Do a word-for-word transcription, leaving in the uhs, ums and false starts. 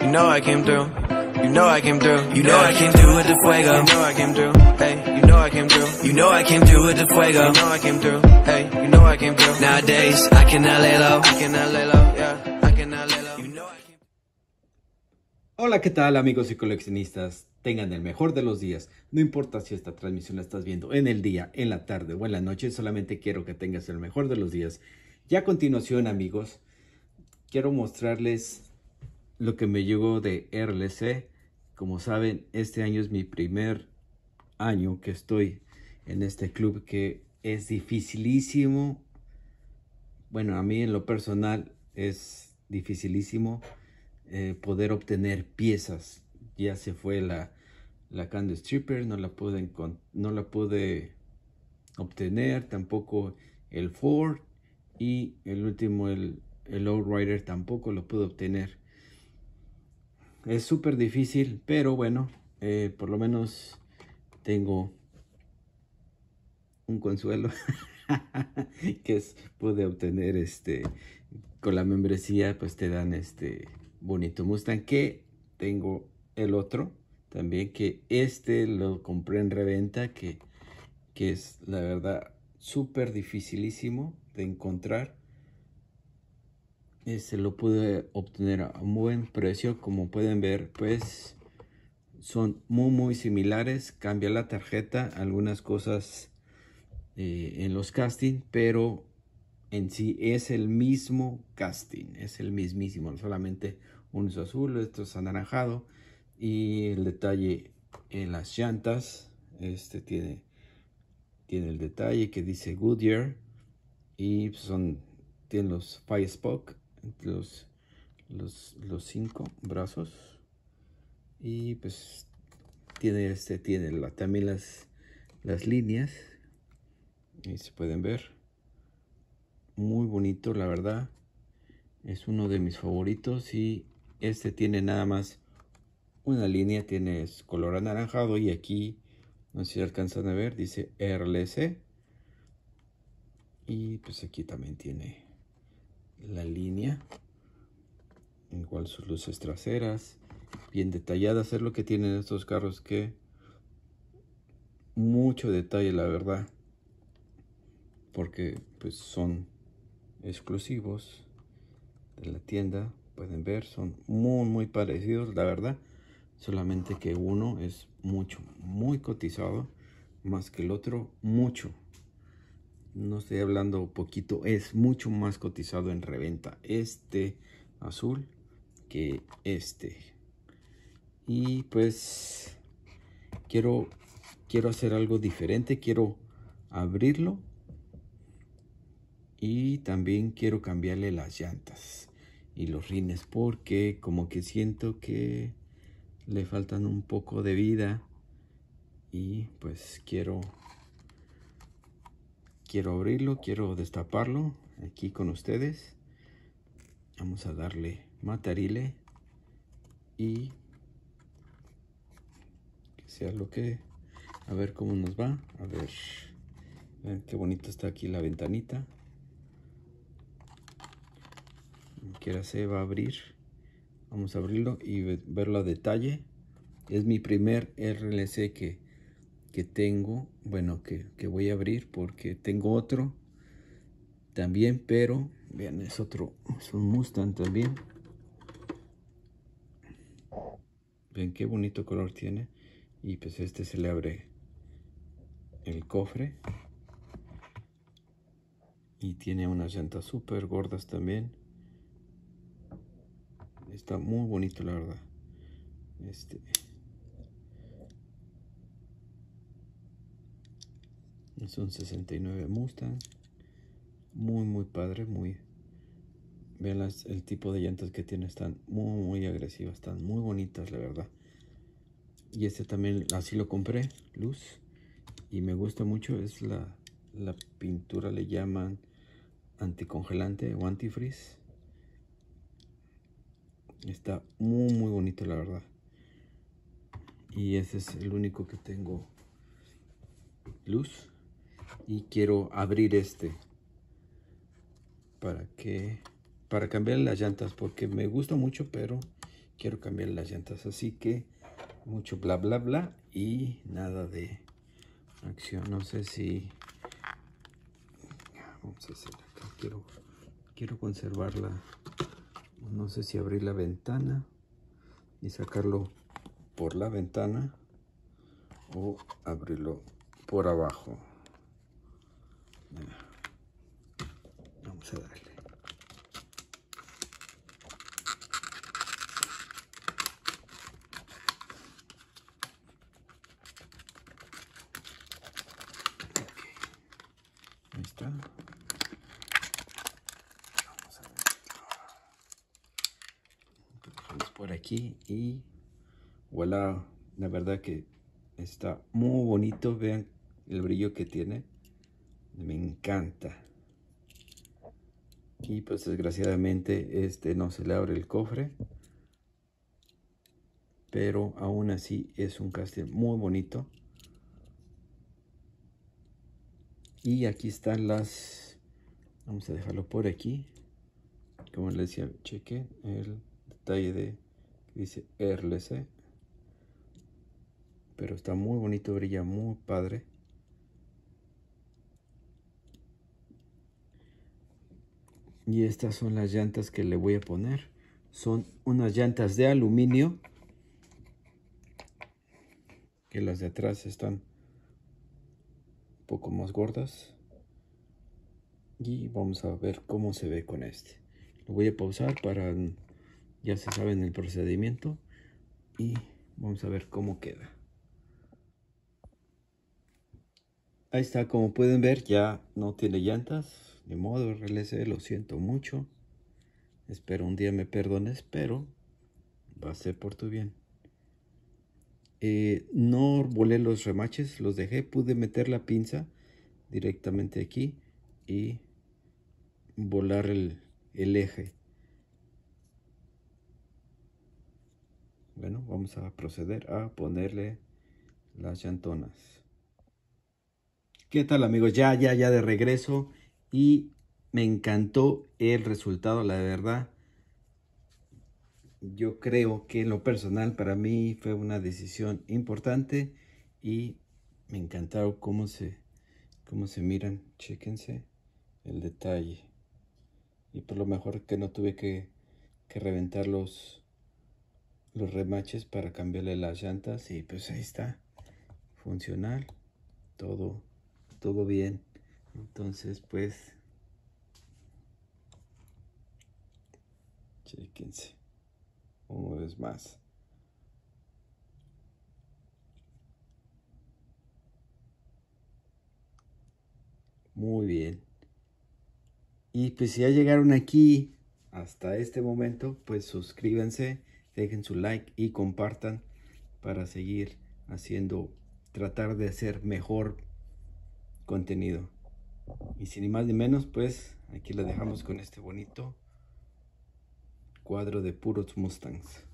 You know I came through. You know I came through. You know I came through with the fuego. You know I came through. Hey, you know I came through. You know I came through with the fuego. You know I came through. Hey, you know I came through. Nowadays I cannot lay low. I cannot lay low. Yeah, I cannot lay low. You know I came. Hola, ¿qué tal, amigos y coleccionistas? Tengan el mejor de los días. No importa si esta transmisión la estás viendo en el día, en la tarde o en la noche, solamente quiero que tengas el mejor de los días. Y a continuación, amigos, quiero mostrarles lo que me llegó de R L C. Como saben, este año es mi primer año que estoy en este club, que es dificilísimo. Bueno, a mí en lo personal es dificilísimo eh, poder obtener piezas. Ya se fue la, la Candy Stripper, no la pude, no la pude obtener, tampoco el Ford, y el último, el, el Lowrider, tampoco lo pude obtener. Es súper difícil, pero bueno, eh, por lo menos tengo un consuelo que es pude obtener este con la membresía. Pues te dan este bonito Mustang, que tengo el otro también, que este lo compré en reventa, que, que es la verdad súper dificilísimo de encontrar. Este lo pude obtener a un buen precio. Como pueden ver, pues son muy muy similares. Cambia la tarjeta, algunas cosas eh, en los casting, pero en sí es el mismo casting, es el mismísimo, solamente uno es azul, esto es anaranjado, y el detalle en las llantas, este tiene tiene el detalle que dice Goodyear, y son tiene los Five Spoke, los los los cinco brazos, y pues tiene este tiene la, también las las líneas, y se pueden ver muy bonito, la verdad es uno de mis favoritos. Y este tiene nada más una línea, tiene color anaranjado, y aquí no sé si alcanzan a ver, dice R L C, y pues aquí también tiene la línea, igual sus luces traseras bien detalladas. Es lo que tienen estos carros, que mucho detalle, la verdad, porque pues son exclusivos de la tienda. Pueden ver, son muy muy parecidos, la verdad, solamente que uno es mucho muy cotizado más que el otro, mucho. No estoy hablando poquito, es mucho más cotizado en reventa este azul que este. Y pues quiero quiero hacer algo diferente, quiero abrirlo, y también quiero cambiarle las llantas y los rines, porque como que siento que le faltan un poco de vida, y pues quiero quiero abrirlo, quiero destaparlo aquí con ustedes. Vamos a darle matarile y que sea lo que, a ver cómo nos va. A ver, vean qué bonito está aquí la ventanita, que ahora se va a abrir. Vamos a abrirlo y verlo a detalle. Es mi primer R L C que, que tengo, bueno, que, que voy a abrir, porque tengo otro también, pero vean, es otro, es un Mustang también. Ven qué bonito color tiene. Y pues este se le abre el cofre, y tiene unas llantas súper gordas también. Está muy bonito, la verdad. Este es un sesenta y nueve Mustang, muy muy padre, muy. Vean las, el tipo de llantas que tiene, están muy muy agresivas, están muy bonitas, la verdad. Y este también así lo compré, luz, y me gusta mucho. Es la, la pintura, le llaman anticongelante o antifreeze. Está muy muy bonito, la verdad. Y ese es el único que tengo luz, y quiero abrir este para que para cambiar las llantas, porque me gusta mucho, pero quiero cambiar las llantas, así que mucho bla bla bla y nada de acción. No sé si vamos a hacer acá, quiero quiero conservarla, no sé si abrir la ventana y sacarlo por la ventana o abrirlo por abajo. Vamos a darle. Ahí está. Vamos a ver. Dejamos por aquí y voilà. La verdad que está muy bonito. Vean el brillo que tiene. Me encanta. Y pues desgraciadamente este no se le abre el cofre. Pero aún así es un casting muy bonito. Y aquí están las, vamos a dejarlo por aquí, como les decía, chequen el detalle de, dice R L C, pero está muy bonito, brilla muy padre. Y estas son las llantas que le voy a poner, son unas llantas de aluminio, que las de atrás están poco más gordas y vamos a ver cómo se ve con este. Lo voy a pausar para, ya se saben el procedimiento, y vamos a ver cómo queda. Ahí está, como pueden ver ya no tiene llantas, de modo R L C, lo siento mucho, espero un día me perdones, pero va a ser por tu bien. Eh, no volé los remaches, los dejé, pude meter la pinza directamente aquí y volar el, el eje. Bueno, vamos a proceder a ponerle las llantonas. ¿Qué tal, amigos? Ya, ya, ya de regreso y me encantó el resultado, la verdad. Yo creo que en lo personal para mí fue una decisión importante y me encantaron cómo se, cómo se miran. Chéquense el detalle. Y por lo mejor que no tuve que, que reventar los, los remaches para cambiarle las llantas. Y pues ahí está. Funcional. Todo, todo bien. Entonces pues chéquense. Una vez más. Muy bien. Y pues si ya llegaron aquí hasta este momento, pues suscríbanse, dejen su like y compartan para seguir haciendo, tratar de hacer mejor contenido. Y sin ni más ni menos, pues aquí la dejamos con este bonito cuadro de puros Mustangs.